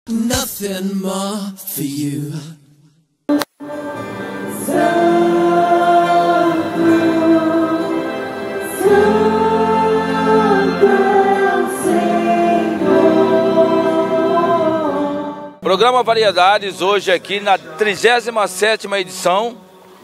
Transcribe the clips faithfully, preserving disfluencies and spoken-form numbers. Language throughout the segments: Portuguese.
Nothing more for you. Programa Variedades hoje aqui na trigésima sétima edição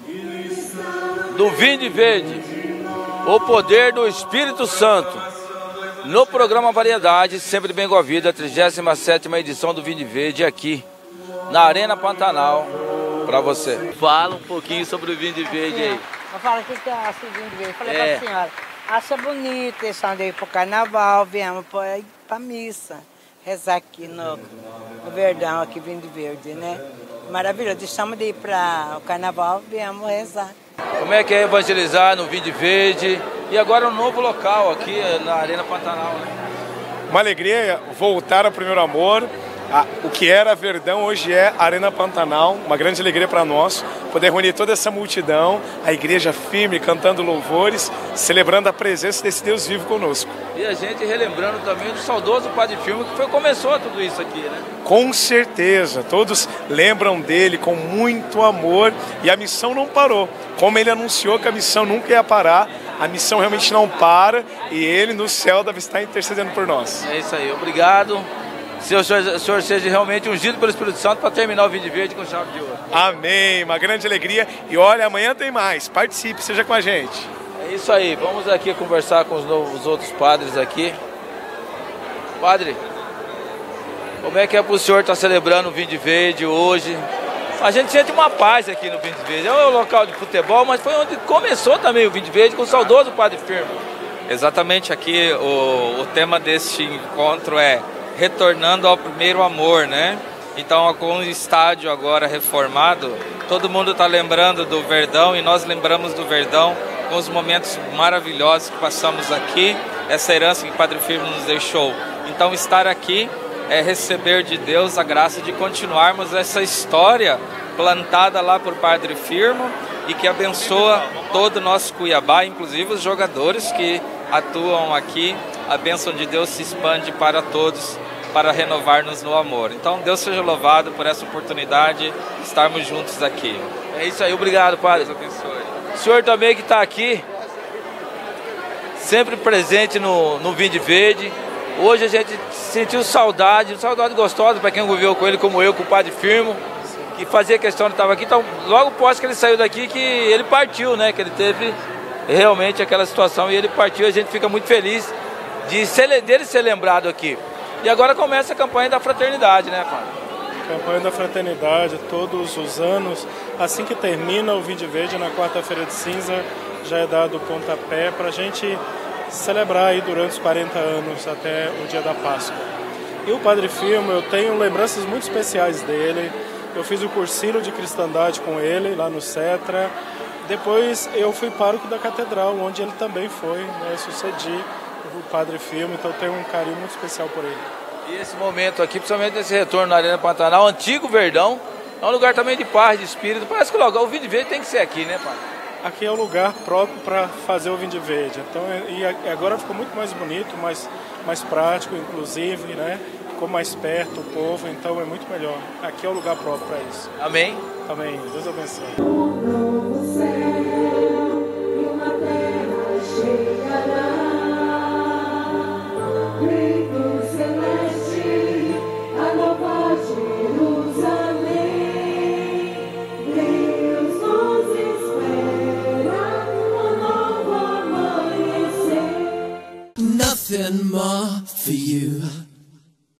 do Vinde Verde, o poder do Espírito Santo. No programa Variedades, sempre bem com a vida, trigésima sétima edição do Vinde Verde aqui na Arena Pantanal para você. Fala um pouquinho sobre o Vinde Verde aí. Eu falo aqui que é assim, Vinde Verde. Falei É. pra senhora, acha bonito esse andei pro carnaval, viemos pra, pra missa, rezar aqui no, no Verdão, aqui Vinde Verde, né? Maravilhoso, deixamos de ir para o carnaval, viemos rezar. Como é que é evangelizar no Vinde Verde? E agora um novo local aqui na Arena Pantanal, né? Uma alegria voltar ao primeiro amor. Ah, o que era Verdão hoje é Arena Pantanal. Uma grande alegria para nós poder reunir toda essa multidão, a igreja firme, cantando louvores, celebrando a presença desse Deus vivo conosco. E a gente relembrando também do saudoso Padre Firmo, que foi, começou tudo isso aqui, né? Com certeza, todos lembram dele com muito amor e a missão não parou. Como ele anunciou que a missão nunca ia parar, a missão realmente não para e ele no céu deve estar intercedendo por nós. É isso aí, obrigado. Se o senhor, o senhor seja realmente ungido pelo Espírito Santo para terminar o Vinde Verde com chave de ouro. Amém, uma grande alegria. E olha, amanhã tem mais, participe, seja com a gente. É isso aí, vamos aqui conversar com os, novos, os outros padres aqui. Padre, como é que é para o senhor estar celebrando o Vinde Verde hoje? A gente sente uma paz aqui no Vinde Verde. É um local de futebol, mas foi onde começou também o Vinde Verde com o saudoso Padre Firmo. Exatamente, aqui o, o tema deste encontro é retornando ao primeiro amor, né? Então, com o estádio agora reformado, todo mundo está lembrando do Verdão e nós lembramos do Verdão com os momentos maravilhosos que passamos aqui, essa herança que o Padre Firmo nos deixou. Então, estar aqui é receber de Deus a graça de continuarmos essa história plantada lá por Padre Firmo e que abençoa todo o nosso Cuiabá, inclusive os jogadores que atuam aqui. A bênção de Deus se expande para todos, para renovar-nos no amor. Então, Deus seja louvado por essa oportunidade de estarmos juntos aqui. É isso aí, obrigado, Padre. Deus abençoe. O senhor também que está aqui, sempre presente no, no Vinde Verde. Hoje a gente sentiu saudade, saudade gostosa para quem conviveu com ele, como eu, com o Padre Firmo, que fazia questão de estar aqui. Então, logo após que ele saiu daqui, que ele partiu, né? Que ele teve realmente aquela situação e ele partiu. A gente fica muito feliz de ser, dele ser lembrado aqui. E agora começa a campanha da fraternidade, né, Padre? Campanha da fraternidade todos os anos. Assim que termina o Vinde Verde, na quarta-feira de cinza, já é dado o pontapé para a gente celebrar aí durante os quarenta anos até o dia da Páscoa. E o Padre Firmo, eu tenho lembranças muito especiais dele. Eu fiz o cursilho de cristandade com ele lá no Cetra. Depois eu fui pároco da catedral, onde ele também foi, né? Eu sucedi o Padre Firmo, então eu tenho um carinho muito especial por ele. E esse momento aqui, principalmente nesse retorno na Arena Pantanal, antigo Verdão, é um lugar também de paz, de espírito. Parece que logo o Vinde Verde tem que ser aqui, né, Padre? Aqui é o lugar próprio para fazer o Vinde Verde. Então, e agora ficou muito mais bonito, mais, mais prático, inclusive, né? Ficou mais perto o povo, então é muito melhor. Aqui é o lugar próprio para isso. Amém? Amém. Deus abençoe. Nothing more for you.